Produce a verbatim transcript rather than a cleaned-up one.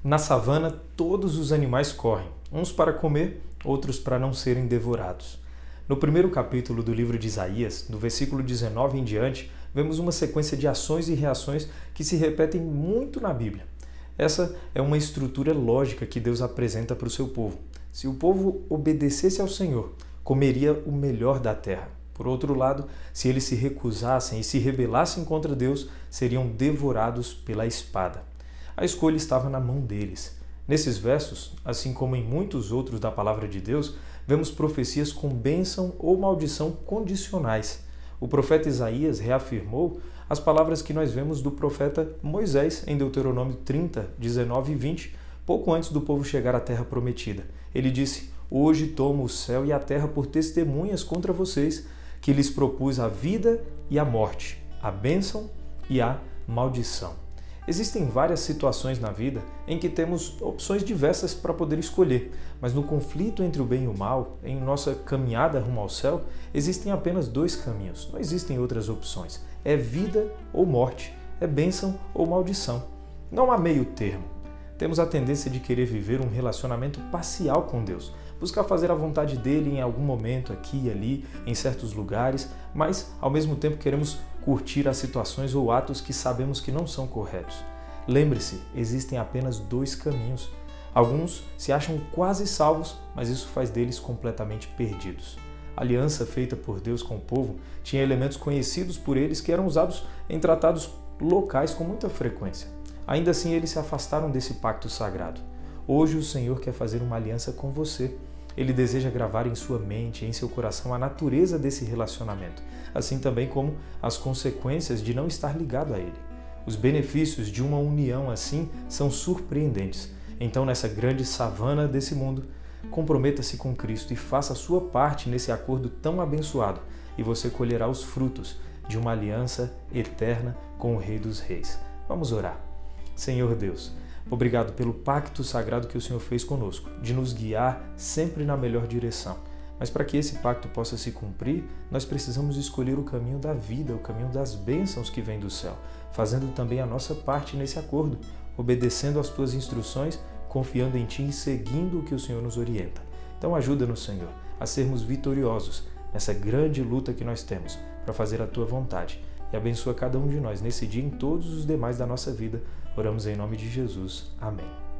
Na savana, todos os animais correm, uns para comer, outros para não serem devorados. No primeiro capítulo do livro de Isaías, do versículo dezenove em diante, vemos uma sequência de ações e reações que se repetem muito na Bíblia. Essa é uma estrutura lógica que Deus apresenta para o seu povo. Se o povo obedecesse ao Senhor, comeria o melhor da terra. Por outro lado, se eles se recusassem e se rebelassem contra Deus, seriam devorados pela espada. A escolha estava na mão deles. Nesses versos, assim como em muitos outros da palavra de Deus, vemos profecias com bênção ou maldição condicionais. O profeta Isaías reafirmou as palavras que nós vemos do profeta Moisés em Deuteronômio trinta, dezenove e vinte, pouco antes do povo chegar à terra prometida. Ele disse: "Hoje tomo o céu e a terra por testemunhas contra vocês, que lhes propus a vida e a morte, a bênção e a maldição." Existem várias situações na vida em que temos opções diversas para poder escolher, mas no conflito entre o bem e o mal, em nossa caminhada rumo ao céu, existem apenas dois caminhos, não existem outras opções. É vida ou morte, é bênção ou maldição. Não há meio termo. Temos a tendência de querer viver um relacionamento parcial com Deus, buscar fazer a vontade dele em algum momento, aqui e ali, em certos lugares, mas ao mesmo tempo queremos curtir as situações ou atos que sabemos que não são corretos. Lembre-se, existem apenas dois caminhos. Alguns se acham quase salvos, mas isso faz deles completamente perdidos. A aliança feita por Deus com o povo tinha elementos conhecidos por eles que eram usados em tratados locais com muita frequência. Ainda assim, eles se afastaram desse pacto sagrado. Hoje o Senhor quer fazer uma aliança com você. Ele deseja gravar em sua mente e em seu coração a natureza desse relacionamento, assim também como as consequências de não estar ligado a Ele. Os benefícios de uma união assim são surpreendentes. Então, nessa grande savana desse mundo, comprometa-se com Cristo e faça a sua parte nesse acordo tão abençoado, e você colherá os frutos de uma aliança eterna com o Rei dos Reis. Vamos orar. Senhor Deus, obrigado pelo pacto sagrado que o Senhor fez conosco, de nos guiar sempre na melhor direção. Mas para que esse pacto possa se cumprir, nós precisamos escolher o caminho da vida, o caminho das bênçãos que vem do céu, fazendo também a nossa parte nesse acordo, obedecendo às tuas instruções, confiando em ti e seguindo o que o Senhor nos orienta. Então ajuda-nos, Senhor, a sermos vitoriosos nessa grande luta que nós temos para fazer a tua vontade. E abençoa cada um de nós nesse dia e em todos os demais da nossa vida. Oramos em nome de Jesus. Amém.